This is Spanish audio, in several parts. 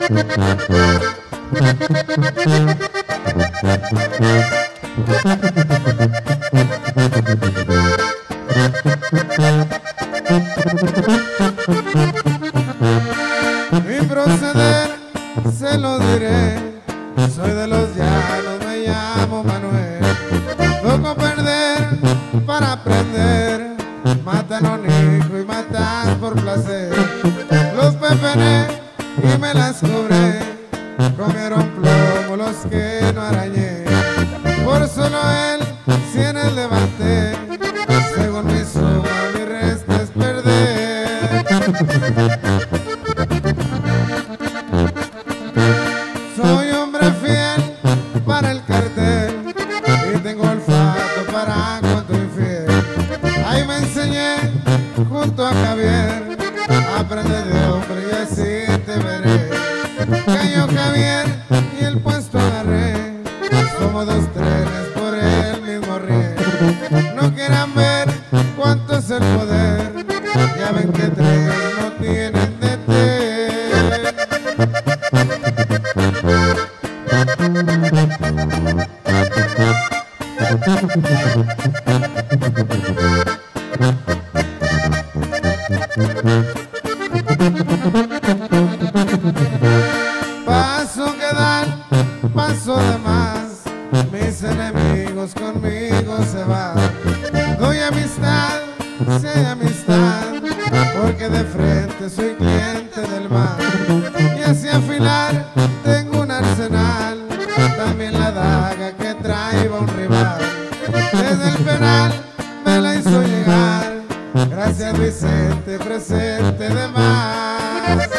Mi proceder se lo diré, soy de los llanos, me llamo Manuel. Toco perder para aprender, matan a un hijo y matan por placer. Los pepené y me las cobré, comieron plomo los que no arañé. Por solo él, cienes levanté, según mi suma, mi resto es perder. Soy hombre fiel para el cartel y tengo olfato para cuanto infiel. Ahí me enseñé junto a Javier, aprende de hombre y así te veré. Cayó Javier y el puesto agarré, somos dos trenes por el mismo riel. No quieran ver cuánto es el poder, ya ven que tres no tienen de té. Paso que dan, paso de más, mis enemigos conmigo se van. Doy amistad, si hay amistad, porque de frente soy cliente del mal. Y así afilar tengo un arsenal, también la daga que trae va un rival. Desde el penal me la hizo llegar, gracias Vicente, presente de más.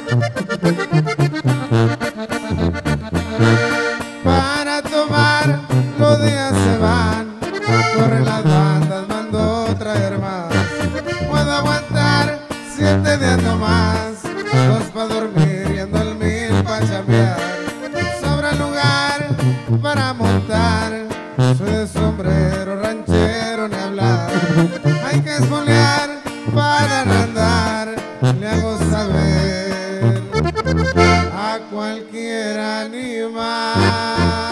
Para tomar los días se van, corren las bandas, mando traer más. Puedo aguantar 7 días no más, 2 pa' dormir y ando el 1000 pa' chambear. Sobra lugar para montar, soy de sombrero, ranchero, ni hablar. Hay que espolear para andar, le hago saber a cualquier animal.